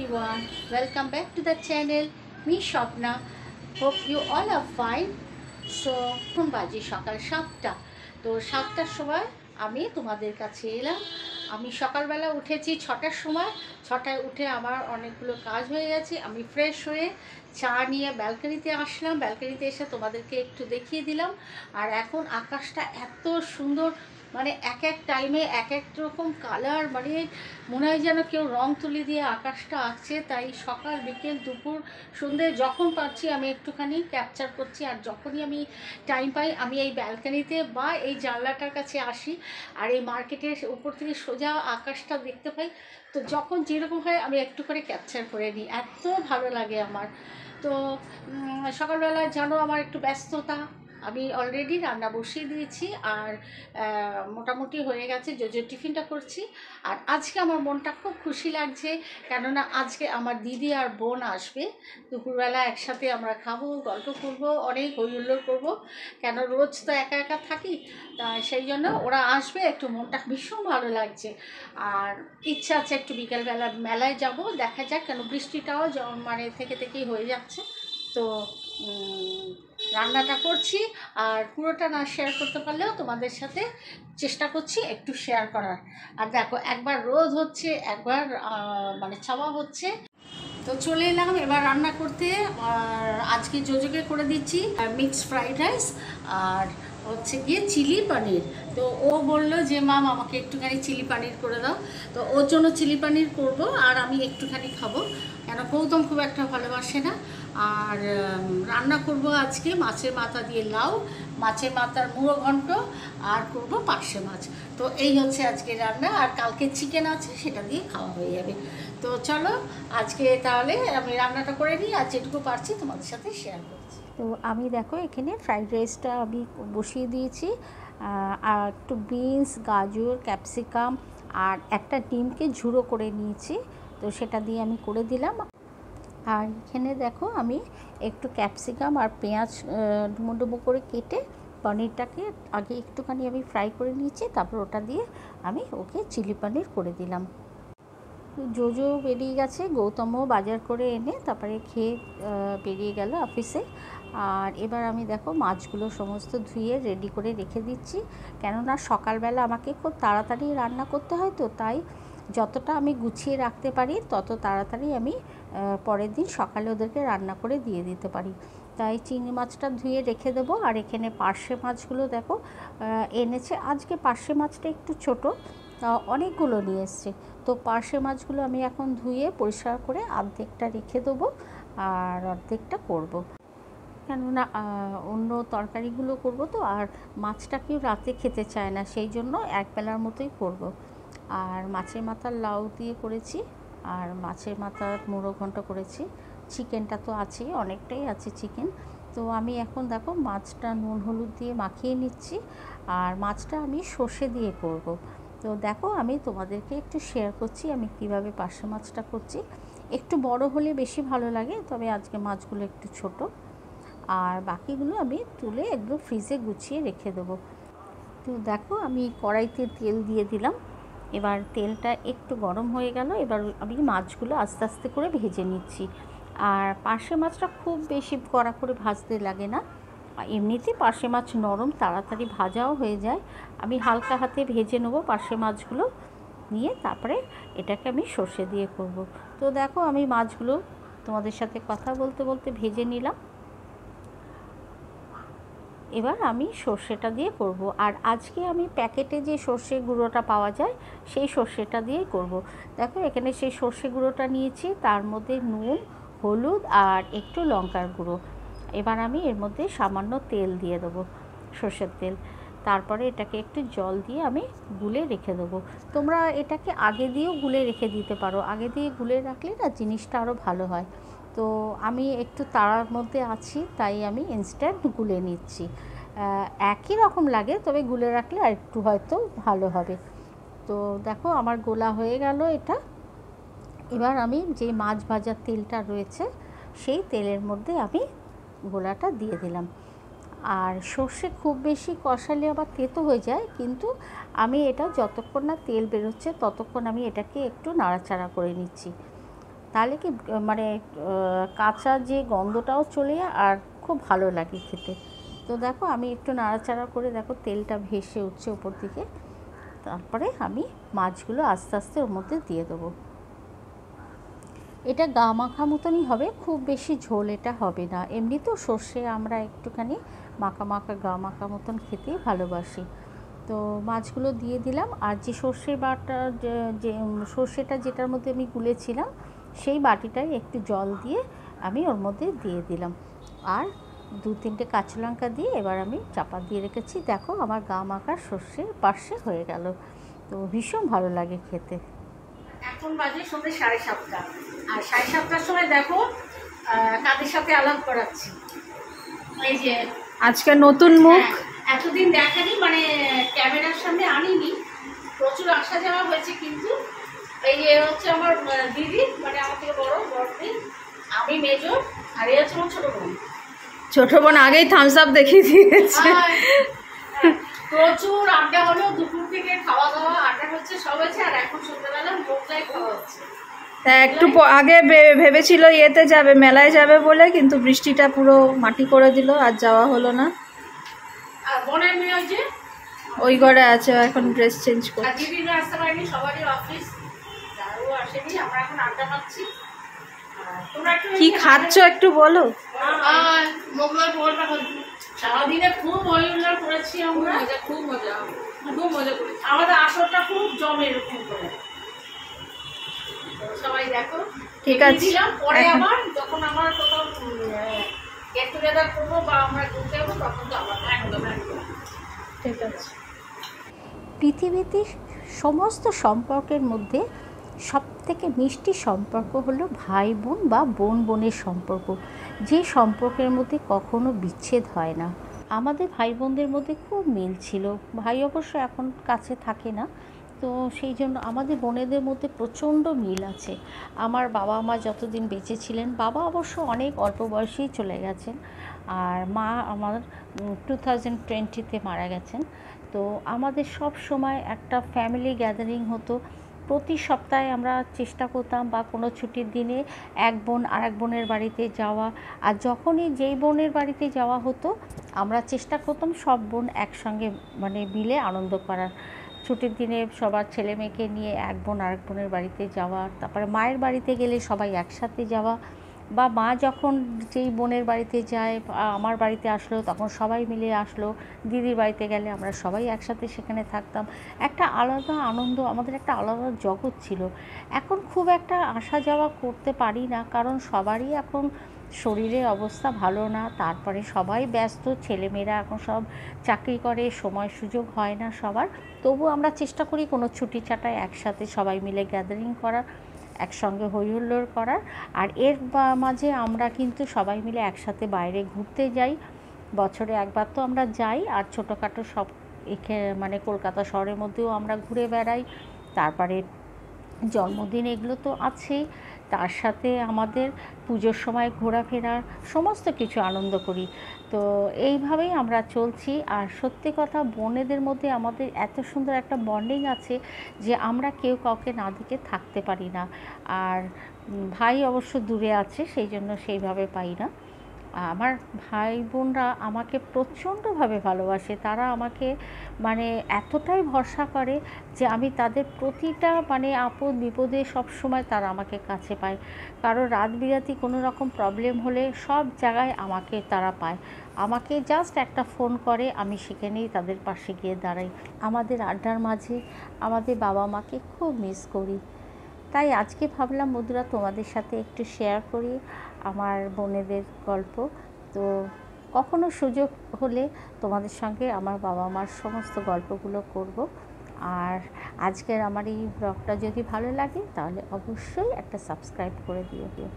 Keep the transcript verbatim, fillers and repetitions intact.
everyone, welcome back to the channel. Me Shopna. Hope you all are fine. So এখন বাজে সকাল সাতটা। তো সাতটার সময় আমি তোমাদের কাছে এলাম। আমি সকালবেলা উঠেছি ছটার সময়। ছটায় উঠে আমার অনেকগুলো কাজ হয়ে গেছে। আমি ফ্রেশ হয়ে চা নিয়ে ব্যালকনিতে আসলাম। ব্যালকনিতে এসে তোমাদেরকে একটু দেখিয়ে দিলাম। আর এখন আকাশটা এত সুন্দর, মানে এক এক টাইমে এক এক রকম কালার, মানে মনে হয় যেন কেউ রং তুলি দিয়ে আকাশটা আঁকছে। তাই সকাল বিকেল দুপুর সন্ধ্যে যখন পাচ্ছি আমি একটুখানি ক্যাপচার করছি। আর যখনই আমি টাইম পাই আমি এই ব্যালকনিতে বা এই জানলাটার কাছে আসি, আর এই মার্কেটের উপর থেকে সোজা আকাশটা দেখতে পাই। তো যখন যেরকম হয় আমি একটু করে ক্যাপচার করে নিই, এত ভালো লাগে আমার। তো সকালবেলা জানো আমার একটু ব্যস্ততা, আমি অলরেডি রান্না বসিয়ে দিয়েছি আর মোটামুটি হয়ে গেছে। জোজোর টিফিনটা করছি। আর আজকে আমার মনটা খুব খুশি লাগছে, কেননা আজকে আমার দিদি আর বোন আসবে। দুপুরবেলা একসাথে আমরা খাবো, গল্প করবো, অনেক হই হুল্লোড় করবো, কেন রোজ তো একা একা থাকি। তা সেই জন্য ওরা আসবে, একটু মনটা ভীষণ ভালো লাগছে। আর ইচ্ছা আছে একটু বিকেলবেলা মেলায় যাব, দেখা যাক, কেন বৃষ্টিটাও মানে থেকে থেকেই হয়ে যাচ্ছে। তো রান্নাটা করছি, আর পুরোটা না শেয়ার করতে পারলেও তোমাদের সাথে চেষ্টা করছি একটু শেয়ার করার। আর দেখো, একবার রোদ হচ্ছে, একবার মানে ছাওয়া হচ্ছে। তো চলে এলাম এবার রান্না করতে। আর আজকে জোজোকে করে দিচ্ছি মিক্সড ফ্রাইড রাইস আর হচ্ছে গিয়ে চিলি পনির। তো ও বললো যে মাম আমাকে একটুখানি চিলি পনির করে দাও। তো ওর জন্য চিলি পনির করবো আর আমি একটুখানি খাবো, কেন গৌতম খুব একটা ভালোবাসে না। আর রান্না করব আজকে মাছের মাথা দিয়ে লাউ, মাছের মাথার মুড়ো ঘন্ট, আর করব পার্শে মাছ। তো এই হচ্ছে আজকে রান্না। আর কালকে চিকেন আছে, সেটা দিয়ে খাওয়া হয়ে যাবে। তো চলো আজকে তাহলে আমি রান্নাটা করে নিই, আর যেটুকু পারছি তোমাদের সাথে শেয়ার করছি। তো আমি দেখো এখানে ফ্রাইড রাইসটা আমি বসিয়ে দিয়েছি। আর একটু বিনস, গাজর, ক্যাপসিকাম আর একটা ডিমকে ঝুড়ো করে নিয়েছি, তো সেটা দিয়ে আমি করে দিলাম। আর এখানে দেখো আমি একটু ক্যাপসিকাম আর পেঁয়াজ ডুমো ডুমো করে কেটে পনিরটাকে আগে একটুখানি আমি ফ্রাই করে নিয়েছি, তারপর ওটা দিয়ে আমি ওকে চিলি পনির করে দিলাম। জোজো বেরিয়ে গেছে, গৌতমও বাজার করে এনে তারপরে খেয়ে বেরিয়ে গেল অফিসে। আর এবার আমি দেখো মাছগুলো সমস্ত ধুয়ে রেডি করে রেখে দিচ্ছি, কেননা সকালবেলা আমাকে খুব তাড়াতাড়ি রান্না করতে হয়। তো তাই যতটা আমি গুছিয়ে রাখতে পারি তত তাড়াতাড়ি আমি পরের দিন সকালে ওদেরকে রান্না করে দিয়ে দিতে পারি। তাই চিংড়ি মাছটা ধুয়ে রেখে দেবো। আর এখানে পার্শে মাছগুলো দেখো এনেছে। আজকে পার্শে মাছটা একটু ছোটো, অনেকগুলো নিয়ে এসছে। তো পার্শে মাছগুলো আমি এখন ধুয়ে পরিষ্কার করে অর্ধেকটা রেখে দেবো আর অর্ধেকটা করব, কেননা অন্য তরকারিগুলো করব। তো আর মাছটা কেউ রাতে খেতে চায় না, সেই জন্য এক বেলার মতোই করব। আর মাছের মাথার লাউ দিয়ে করেছি, আর মাছের মাথার মুড়ো ঘন্ট করেছি। চিকেনটা তো আছেই, অনেকটাই আছে চিকেন। তো আমি এখন দেখো মাছটা নুন হলুদ দিয়ে মাখিয়ে নিচ্ছি, আর মাছটা আমি সর্ষে দিয়ে করব। তো দেখো আমি তোমাদেরকে একটু শেয়ার করছি আমি কিভাবে পার্শে মাছটা করছি। একটু বড় হলে বেশি ভালো লাগে, তবে আজকে মাছগুলো একটু ছোট। আর বাকিগুলো আমি তুলে একদম ফ্রিজে গুছিয়ে রেখে দেবো। তো দেখো আমি কড়াইতে তেল দিয়ে দিলাম। এবার তেলটা একটু গরম হয়ে গেল, এবার আমি মাছগুলো আস্তে আস্তে করে ভেজে নিচ্ছি। আর পার্শে মাছটা খুব বেশি কড়া করে ভাজতে লাগে না, এমনিতেই পার্শে মাছ নরম, তাড়াতাড়ি ভাজাও হয়ে যায়। আমি হালকা হাতে ভেজে নেবো পার্শে মাছগুলো নিয়ে, তারপরে এটাকে আমি সর্ষে দিয়ে করব। তো দেখো আমি মাছগুলো তোমাদের সাথে কথা বলতে বলতে ভেজে নিলাম। এবার আমি সর্ষেটা দিয়ে করব। আর আজকে আমি প্যাকেটে যে সর্ষে গুঁড়োটা পাওয়া যায় সেই সর্ষেটা দিয়েই করব। দেখো এখানে সেই সর্ষে গুঁড়োটা নিয়েছি, তার মধ্যে নুন, হলুদ আর একটু লঙ্কার গুঁড়ো। এবার আমি এর মধ্যে সামান্য তেল দিয়ে দেবো, সর্ষের তেল। তারপরে এটাকে একটু জল দিয়ে আমি গুলে রেখে দেবো। তোমরা এটাকে আগে দিয়েও গুলে রেখে দিতে পারো, আগে দিয়ে গুলে রাখলে না জিনিসটা আরও ভালো হয়। তো আমি একটু তাড়ার মধ্যে আছি, তাই আমি ইনস্ট্যান্ট গুলে নিচ্ছি। একই রকম লাগে, তবে গুলে রাখলে আর একটু হয়তো ভালো হবে। তো দেখো আমার গোলা হয়ে গেল এটা। এবার আমি যে মাছ ভাজার তেলটা রয়েছে সেই তেলের মধ্যে আমি গোলাটা দিয়ে দিলাম। আর সর্ষে খুব বেশি কষালে আবার তেতো হয়ে যায়, কিন্তু আমি এটা যতক্ষণ না তেল বেরোচ্ছে ততক্ষণ আমি এটাকে একটু নাড়াচাড়া করে নিচ্ছি। তাহলে কি মানে কাঁচা যে গন্ধটাও চলে যায় আর খুব ভালো লাগে খেতে। তো দেখো আমি একটু নাড়াচাড়া করে দেখো তেলটা ভেসে উঠছে উপর দিকে, তারপরে আমি মাছগুলো আস্তে আস্তে ওর মধ্যে দিয়ে দেবো। এটা গা মাখা মতনই হবে, খুব বেশি ঝোল এটা হবে না। এমনি তো সর্ষে আমরা একটুখানি মাখা মাখা গা মাখা মতন খেতেই ভালোবাসি। তো মাছগুলো দিয়ে দিলাম, আর যে সর্ষে বাটা যে সর্ষেটা যেটার মধ্যে আমি গুলেছিলাম সেই বাটিটায় একটু জল দিয়ে আমি ওর মধ্যে দিয়ে দিলাম, আর দু তিনটে কাঁচা লঙ্কা দিয়ে এবার আমি চাপা দিয়ে রেখেছি। দেখো আমার গা মাখা সর্ষে পার্শ্বে হয়ে গেল, তো ভীষণ ভালো লাগে খেতে। এখন বাজে সন্ধ্যে সাড়ে সাতটা, আর সাড়ে সাতটার সময় দেখো কাদের সাথে আলাপ করাচ্ছি। এই যে আজকে নতুন মুখ, এতদিন দেখানি, মানে ক্যামেরার সামনে আনিনি, প্রচুর আসা যাওয়া হয়েছে, কিন্তু এই যে হচ্ছে আমার দিদি, মানে আমার থেকে বড় বড়দি, আমি মেজো, আর এই হচ্ছে আমার ছোট বোন। ছোট বোন আগেই থামস আপ দেখিয়ে দিয়েছে। প্রচুর আড্ডা হলো, দুপুর থেকে খাওয়া দাওয়া আড্ডা হচ্ছে, সব হচ্ছে, আর এখন সন্ধ্যাবেলা মোগলাই খাওয়া হচ্ছে। তা একটু আগে ভেবেছিল ইয়েতে যাবে, মেলায় যাবে বলে, কিন্তু বৃষ্টিটা পুরো মাটি করে দিল, আর যাওয়া হলো না। আর বোনের মেয়ে যে ওই ঘরে আছে, এখন ড্রেস চেঞ্জ করছে। দিদিরা আসতে পারেনি, সবারই অফিস, যারও আসেনি, আমরা এখন আড্ডা মারছি। কি খাচ্ছ একটু বলো। মোগলাই বলটা সারাদিনে খুব হই হুল্লোড় করেছি আমরা, খুব মজা খুব মজা করেছি, আমাদের আসরটা খুব জমে এরকম করে। সবাই দেখো ঠিক আছে, পরে আবার যখন আমার কোথাও গেট টুগেদার করবো বা আমরা ঘুরতে যাবো তখন তো আবার একদম একদম ঠিক আছে। পৃথিবীতে সমস্ত সম্পর্কের মধ্যে সবথেকে মিষ্টি সম্পর্ক হলো ভাই বোন বা বোন বোনের সম্পর্ক, যে সম্পর্কের মধ্যে কখনো বিচ্ছেদ হয় না। আমাদের ভাই বোনদের মধ্যে খুব মিল ছিল। ভাই অবশ্য এখন কাছে থাকে না, তো সেই জন্য আমাদের বোনেদের মধ্যে প্রচণ্ড মিল আছে। আমার বাবা মা যতদিন বেঁচে ছিলেন, বাবা অবশ্য অনেক অল্প বয়সেই চলে গেছেন, আর মা আমার টু থাউজেন্ড টোয়েন্টিতে মারা গেছেন। তো আমাদের সব সময় একটা ফ্যামিলি গ্যাদারিং হতো। প্রতি সপ্তাহে আমরা চেষ্টা করতাম বা কোনো ছুটির দিনে এক বোন আর এক বোনের বাড়িতে যাওয়া, আর যখনই যেই বোনের বাড়িতে যাওয়া হতো আমরা চেষ্টা করতাম সব বোন একসঙ্গে মানে মিলে আনন্দ করার। ছুটির দিনে সবার ছেলে মেয়েকে নিয়ে এক বোন আরেক বোনের বাড়িতে যাওয়া, তারপরে মায়ের বাড়িতে গেলে সবাই একসাথে যাওয়া, বা মা যখন যেই বোনের বাড়িতে যায় আমার বাড়িতে আসলো তখন সবাই মিলে আসলো, দিদির বাড়িতে গেলে আমরা সবাই একসাথে সেখানে থাকতাম। একটা আলাদা আনন্দ, আমাদের একটা আলাদা জগৎ ছিল। এখন খুব একটা আসা যাওয়া করতে পারি না, কারণ সবারই এখন শরীরের অবস্থা ভালো না, তারপরে সবাই ব্যস্ত, ছেলেমেয়েরা এখন সব চাকরি করে, সময় সুযোগ হয় না সবার। তবু আমরা চেষ্টা করি কোনো ছুটি ছাটায় একসাথে সবাই মিলে গ্যাদারিং করার, একসঙ্গে হই হুল্লোড় করার। আর এর মাঝে আমরা কিন্তু সবাই মিলে একসাথে বাইরে ঘুরতে যাই, বছরে একবার তো আমরা যাই, আর ছোটোখাটো সব এখানে মানে কলকাতা শহরের মধ্যেও আমরা ঘুরে বেড়াই। তারপরে জন্মদিন এগুলো তো আছেই, তার সাথে আমাদের পুজোর সময় ঘোরাফেরার সমস্ত কিছু আনন্দ করি। তো এইভাবেই আমরা চলছি। আর সত্যি কথা, বোনেদের মধ্যে আমাদের এত সুন্দর একটা বন্ডিং আছে যে আমরা কেউ কাউকে না দেখে থাকতে পারি না। আর ভাই অবশ্য দূরে আছে, সেই জন্য সেইভাবে পাই না। আমার ভাই বোনরা আমাকে প্রচণ্ডভাবে ভালোবাসে, তারা আমাকে মানে এতটাই ভরসা করে যে আমি তাদের প্রতিটা মানে আপদ বিপদে সব সময় তারা আমাকে কাছে পায়। কারো রাত বিরাতি কোনো রকম প্রবলেম হলে সব জায়গায় আমাকে তারা পায়, আমাকে জাস্ট একটা ফোন করে, আমি সেখানেই তাদের পাশে গিয়ে দাঁড়াই। আমাদের আড্ডার মাঝে আমাদের বাবা মাকে খুব মিস করি। তাই আজকে ভাবলাম বন্ধুরা তোমাদের সাথে একটু শেয়ার করি আমার বোনেদের গল্প। তো কখনো সুযোগ হলে তোমাদের সঙ্গে আমার বাবা মার সমস্ত গল্পগুলো করব। আর আজকের আমার এই ব্লগটা যদি ভালো লাগে তাহলে অবশ্যই একটা সাবস্ক্রাইব করে দিও।